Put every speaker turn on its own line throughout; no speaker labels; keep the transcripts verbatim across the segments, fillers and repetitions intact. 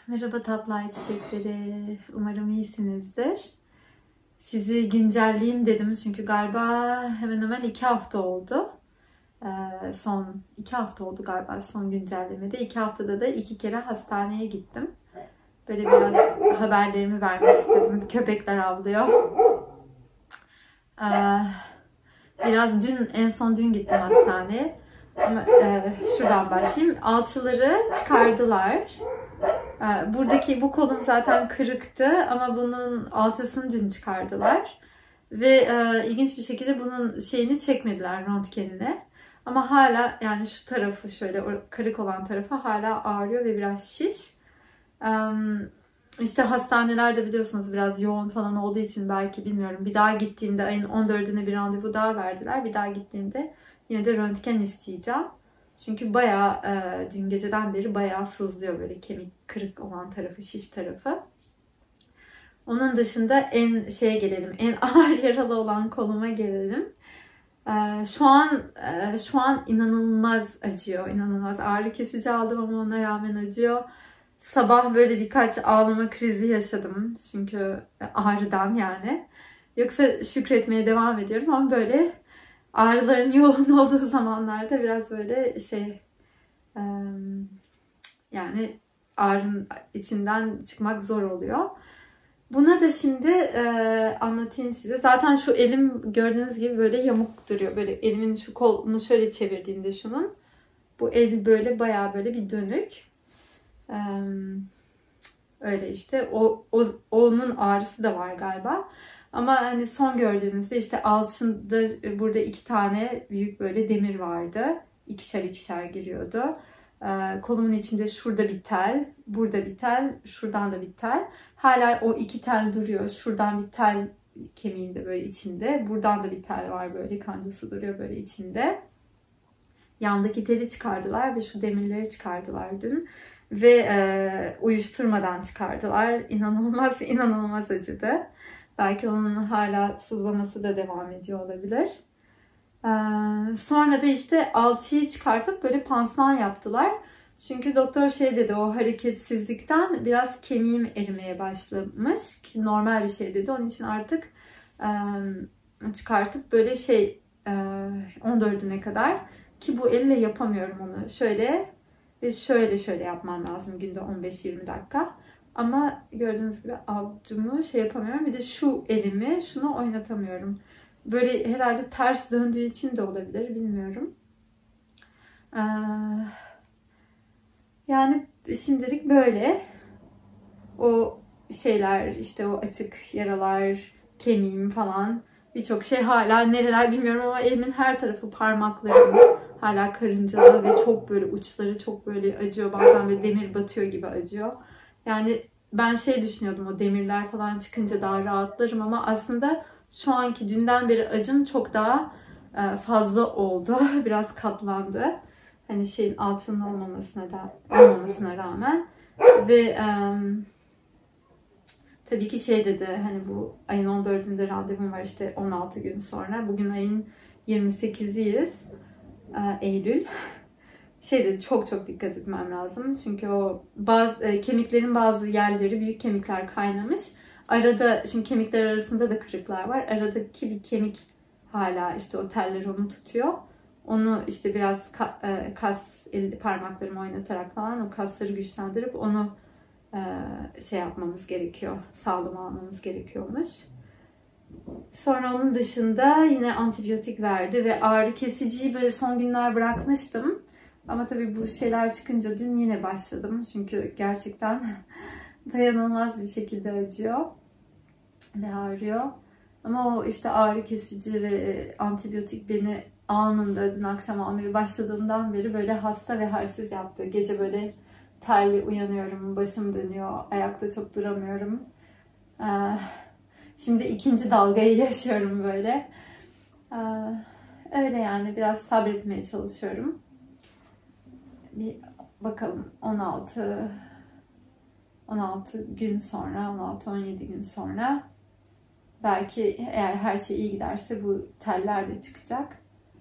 Merhaba tatlı ay çiçekleri. Umarım iyisinizdir. Sizi güncelleyeyim dedim çünkü galiba hemen hemen iki hafta oldu. Ee, son iki hafta oldu galiba son güncellemede. İki haftada da iki kere hastaneye gittim. Böyle biraz haberlerimi vermek istedim. Köpekler avlıyor. Ee, biraz dün, en son dün gittim hastaneye. Ama e, şuradan başlayayım. Alçıları çıkardılar. Buradaki bu kolum zaten kırıktı ama bunun alçısını dün çıkardılar. Ve e, ilginç bir şekilde bunun şeyini çekmediler, röntgenine. Ama hala yani şu tarafı şöyle kırık olan tarafı hala ağrıyor ve biraz şiş. E, işte hastanelerde biliyorsunuz biraz yoğun falan olduğu için belki bilmiyorum. Bir daha gittiğimde ayın on dördüne bir randevu daha verdiler. Bir daha gittiğimde yine de röntgen isteyeceğim. Çünkü bayağı e, dün geceden beri bayağı sızlıyor böyle kemik kırık olan tarafı, şiş tarafı. Onun dışında en şeye gelelim, en ağır yaralı olan koluma gelelim. E, şu an e, şu an inanılmaz acıyor, inanılmaz ağrı kesici aldım ama ona rağmen acıyor. Sabah böyle birkaç ağlama krizi yaşadım çünkü ağrıdan yani. Yoksa şükretmeye devam ediyorum ama böyle ağrıların yoğun olduğu zamanlarda biraz böyle şey yani ağrının içinden çıkmak zor oluyor. Buna da şimdi e, anlatayım size. Zaten şu elim gördüğünüz gibi böyle yamuk duruyor. Böyle elimin şu kolunu şöyle çevirdiğinde şunun. Bu el böyle bayağı böyle bir dönük. E, öyle işte. O, o, onun ağrısı da var galiba. Ama hani son gördüğünüzde işte alçında burada iki tane büyük böyle demir vardı. İkişer ikişer giriyordu. Ee, kolumun içinde şurada bir tel, burada bir tel, şuradan da bir tel. Hala o iki tel duruyor. Şuradan bir tel kemiğimde böyle içinde. Buradan da bir tel var böyle kancası duruyor böyle içinde. Yandaki teli çıkardılar ve şu demirleri çıkardılar dün. Ve e, uyuşturmadan çıkardılar. İnanılmaz inanılmaz acıdı. Belki onun hala sızlaması da devam ediyor olabilir. Ee, sonra da işte alçıyı çıkartıp böyle pansuman yaptılar. Çünkü doktor şey dedi, o hareketsizlikten biraz kemiğim erimeye başlamış. Ki normal bir şey dedi. Onun için artık e, çıkartıp böyle şey e, on dördüne kadar, ki bu elle yapamıyorum onu. Şöyle ve şöyle şöyle yapmam lazım günde on beş yirmi dakika. Ama gördüğünüz gibi avucumu şey yapamıyorum. Bir de şu elimi şunu oynatamıyorum. Böyle herhalde ters döndüğü için de olabilir. Bilmiyorum. Ee, yani şimdilik böyle. O şeyler işte o açık yaralar, kemiğim falan birçok şey hala nereler bilmiyorum ama elimin her tarafı, parmaklarım hala karıncalı ve çok böyle uçları çok böyle acıyor. Bazen böyle demir batıyor gibi acıyor. Yani ben şey düşünüyordum, o demirler falan çıkınca daha rahatlarım ama aslında şu anki dünden beri acım çok daha fazla oldu. Biraz katlandı. Hani şeyin alçının olmamasına da olmamasına rağmen ve um, tabii ki şey dedi, hani bu ayın on dördünde randevum var işte on altı gün sonra. Bugün ayın yirmi sekiziyiz. Eylül. Şey dedi, çok çok dikkat etmem lazım. Çünkü o bazı e, kemiklerin bazı yerleri, büyük kemikler kaynamış. Arada, çünkü kemikler arasında da kırıklar var. Aradaki bir kemik hala işte o teller onu tutuyor. Onu işte biraz ka, e, kas, el, parmaklarımı oynatarak falan o kasları güçlendirip onu e, şey yapmamız gerekiyor. Sağlam almamız gerekiyormuş. Sonra onun dışında yine antibiyotik verdi ve ağrı kesiciyi böyle son günler bırakmıştım. Ama tabii bu şeyler çıkınca dün yine başladım. Çünkü gerçekten dayanılmaz bir şekilde acıyor ve ağrıyor. Ama o işte ağrı kesici ve antibiyotik beni anında dün akşam almaya başladığımdan beri böyle hasta ve halsiz yaptı. Gece böyle terli uyanıyorum, başım dönüyor, ayakta çok duramıyorum. Şimdi ikinci dalgayı yaşıyorum böyle. Öyle yani, biraz sabretmeye çalışıyorum. Bir bakalım on altı on altı gün sonra, on altı on yedi gün sonra belki eğer her şey iyi giderse bu teller de çıkacak.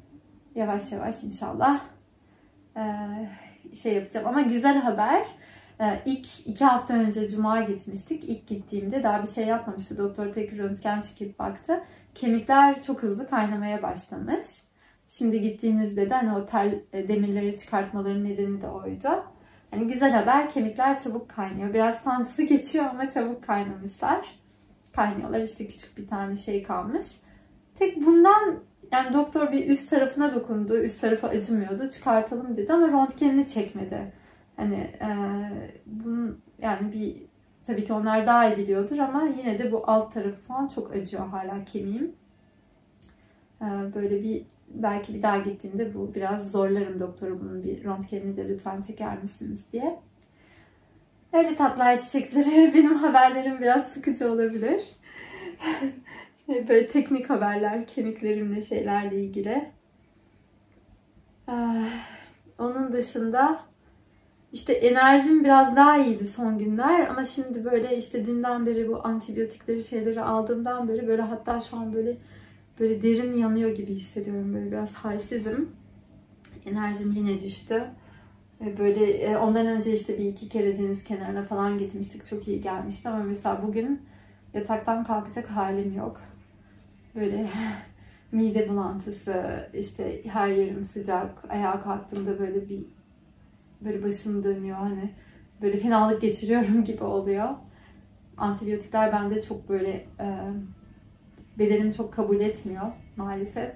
Yavaş yavaş inşallah ee, şey yapacağım. Ama güzel haber, Ee, ilk iki hafta önce Cuma gitmiştik. İlk gittiğimde daha bir şey yapmamıştı. Doktor tek röntgen çekip baktı. Kemikler çok hızlı kaynamaya başlamış. Şimdi gittiğimizde de hani o tel demirleri çıkartmaların nedeni de oydu. Hani güzel haber, kemikler çabuk kaynıyor. Biraz sancılı geçiyor ama çabuk kaynamışlar. Kaynıyorlar, işte küçük bir tane şey kalmış. Tek bundan yani doktor bir üst tarafına dokundu. Üst tarafı acımıyordu. Çıkartalım dedi ama röntgenini çekmedi. Hani e, bunun yani bir tabii ki onlar daha iyi biliyordur ama yine de bu alt tarafı falan çok acıyor hala kemiğim. E, böyle bir belki bir daha gittiğimde bu biraz zorlarım doktoru, bunun bir röntgenini de lütfen çeker misiniz diye. Öyle tatlı ay çiçekleri. Benim haberlerim biraz sıkıcı olabilir. Şey, böyle teknik haberler, kemiklerimle şeylerle ilgili. Ee, onun dışında işte enerjim biraz daha iyiydi son günler ama şimdi böyle işte dünden beri bu antibiyotikleri şeyleri aldığımdan beri böyle hatta şu an böyle böyle derin yanıyor gibi hissediyorum, böyle biraz halsizim. Enerjim yine düştü. Böyle ondan önce işte bir iki kere deniz kenarına falan gitmiştik. Çok iyi gelmişti ama mesela bugün yataktan kalkacak halim yok. Böyle mide bulantısı, işte her yerim sıcak. Ayağa kalktığımda böyle bir böyle başım dönüyor. Hani böyle fenalık geçiriyorum gibi oluyor. Antibiyotikler bende çok böyle e, bedenim çok kabul etmiyor maalesef.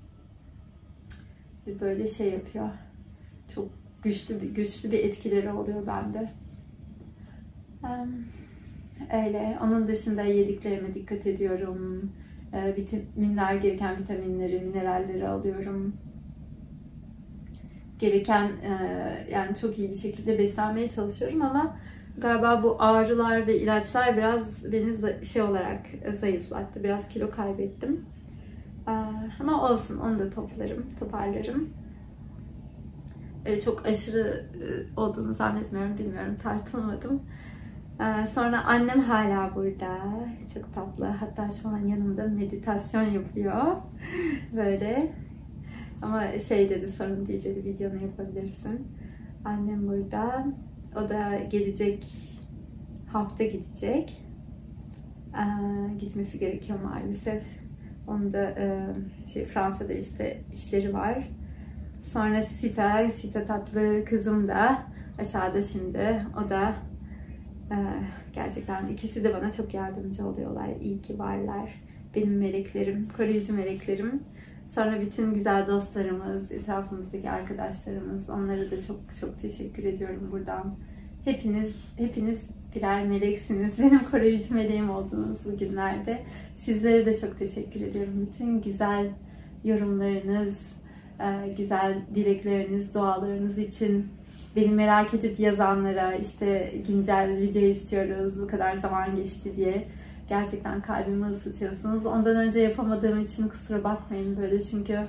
Böyle şey yapıyor. Çok güçlü bir, güçlü bir etkileri oluyor bende. Öyle. Onun dışında yediklerime dikkat ediyorum. Vitaminler, gereken vitaminleri, mineralleri alıyorum. Gereken yani çok iyi bir şekilde beslenmeye çalışıyorum ama galiba bu ağrılar ve ilaçlar biraz beni şey olarak zayıflattı. Biraz kilo kaybettim. Ama olsun, onu da toplarım, toparlarım. Öyle çok aşırı olduğunu zannetmiyorum, bilmiyorum, tartılmadım. Sonra annem hala burada, çok tatlı. Hatta şu an yanımda meditasyon yapıyor. Böyle. Ama şey dedi, sorun değil dedi, videonu yapabilirsin. Annem burada. O da gelecek hafta gidecek. Gitmesi gerekiyor maalesef. Onun da şey, Fransa'da işte işleri var. Sonra Sita, Sita tatlı kızım da aşağıda şimdi. O da e, gerçekten ikisi de bana çok yardımcı oluyorlar. İyi ki varlar. Benim meleklerim, koruyucu meleklerim. Sonra bütün güzel dostlarımız, etrafımızdaki arkadaşlarımız, onlara da çok çok teşekkür ediyorum buradan. Hepiniz, hepiniz birer meleksiniz. Benim koruyucu meleğim oldunuz bugünlerde. Sizlere de çok teşekkür ediyorum. Bütün güzel yorumlarınız, güzel dilekleriniz, dualarınız için, beni merak edip yazanlara, işte güncel video istiyoruz, bu kadar zaman geçti diye gerçekten kalbimi ısıtıyorsunuz. Ondan önce yapamadığım için kusura bakmayın böyle, çünkü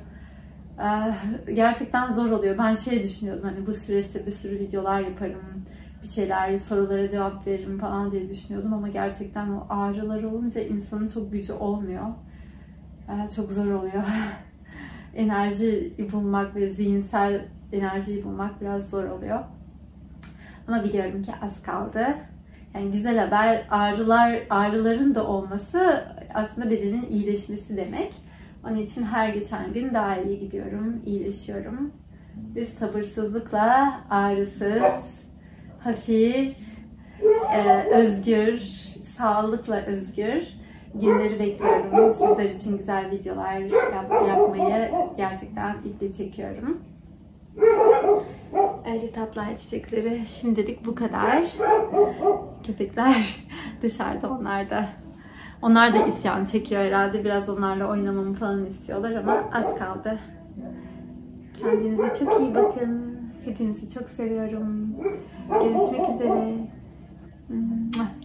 gerçekten zor oluyor. Ben şey düşünüyordum, hani bu süreçte bir sürü videolar yaparım, bir şeyler, sorulara cevap veririm falan diye düşünüyordum ama gerçekten o ağrılar olunca insanın çok gücü olmuyor. Çok zor oluyor. Enerji bulmak ve zihinsel enerjiyi bulmak biraz zor oluyor. Ama biliyorum ki az kaldı. Yani güzel haber, ağrılar, ağrıların da olması aslında bedenin iyileşmesi demek. Onun için her geçen gün daha iyi gidiyorum, iyileşiyorum. Ve sabırsızlıkla ağrısız, hafif, e, özgür, sağlıkla özgür günleri bekliyorum. Sizler için güzel videolar yap yapmayı gerçekten iple çekiyorum. Öyle tatlı ay çiçekleri. Şimdilik bu kadar. Köpekler dışarıda, onlar da. Onlar da isyan çekiyor herhalde. Biraz onlarla oynamamı falan istiyorlar ama az kaldı. Kendinize çok iyi bakın. Hepinizi çok seviyorum. Görüşmek üzere.